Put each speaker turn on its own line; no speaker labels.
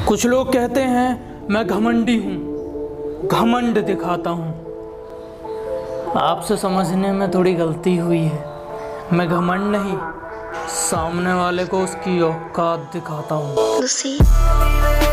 कुछ लोग कहते हैं मैं घमंडी हूँ, घमंड दिखाता हूँ। आपसे समझने में थोड़ी गलती हुई है। मैं घमंड नहीं, सामने वाले को उसकी औकात दिखाता हूँ।